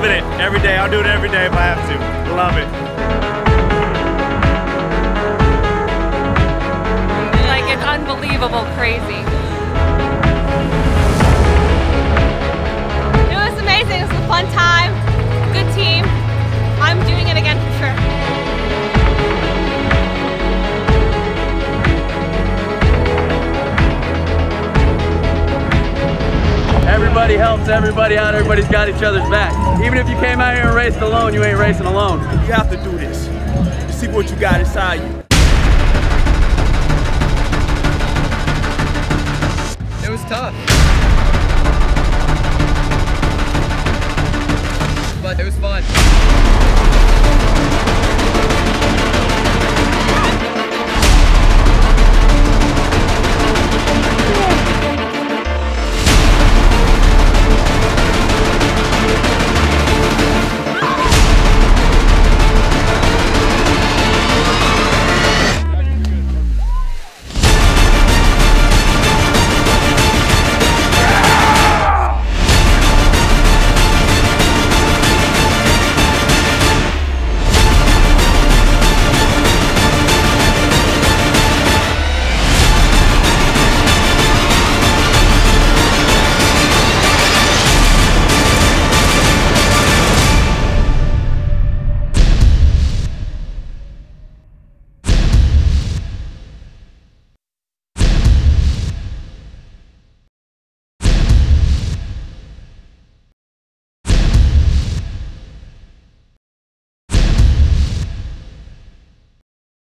Loving it every day. I'll do it every day if I have to. Love it. Like, it's unbelievable crazy. It was amazing. It was a fun time. Good team. I'm doing it again for sure. Everybody helps everybody out, everybody's got each other's back. Even if you came out here and raced alone, you ain't racing alone. You have to do this. You see what you got inside you. It was tough. But it was fun.